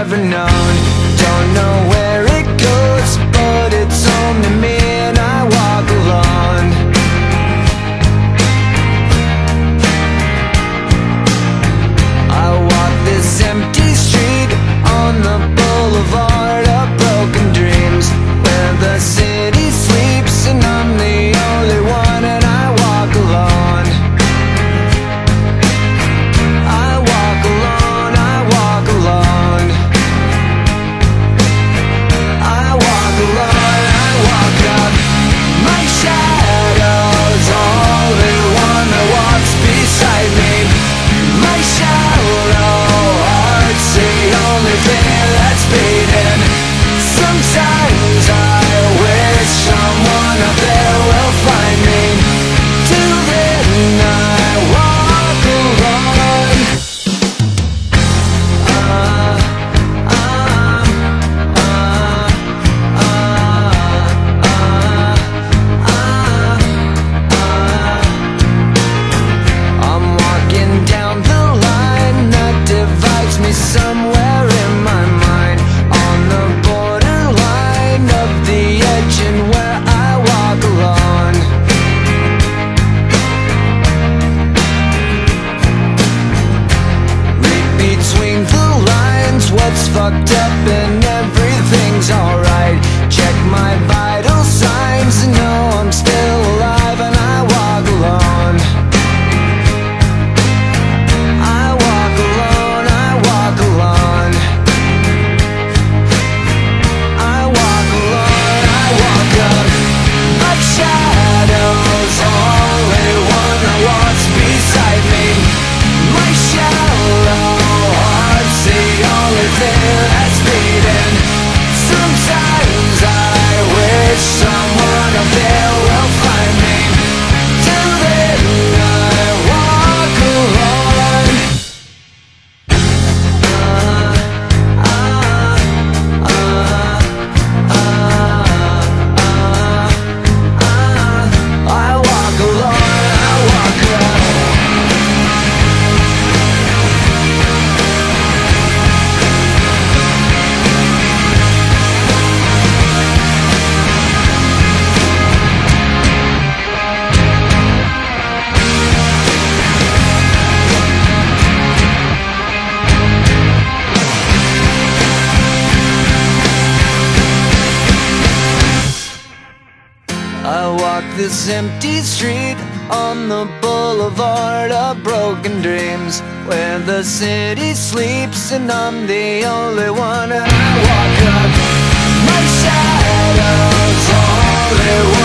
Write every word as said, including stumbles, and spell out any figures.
never known. Don't know where it goes, but it's home to me, and I walk alone. I walk this empty street on the boulevard of broken dreams, where the city sleeps and I'm the only one, and I walk alone. I walk alone, I walk alone. I walk alone, I walk up. My shadow's only one that walks beside me. My shallow heart's the only thing that's beating. Sometimes I wish someone up there will find me. Till then I walk alone. Uh, uh, uh, uh, uh, uh, I'm walking down the line that divides me somewhere in my mind, on the borderline of the edge and where I walk alone. Read between the lines what's fucked up and everything's alright. Check my vital signs and know I'm still alive, and I walk alone. I walk alone, I walk alone. I walk alone, I walk up. My shadow's only one that walks beside me. My shallow heart's the only thing that's beating. Sometimes I wish someone up there will find me. Till then I walk alone. Uh, uh, uh, uh, uh, I walk alone, I walk alone. I walk this empty street on the boulevard of broken dreams, where the city sleeps and I'm the only one, and I walk up. My shadow's only one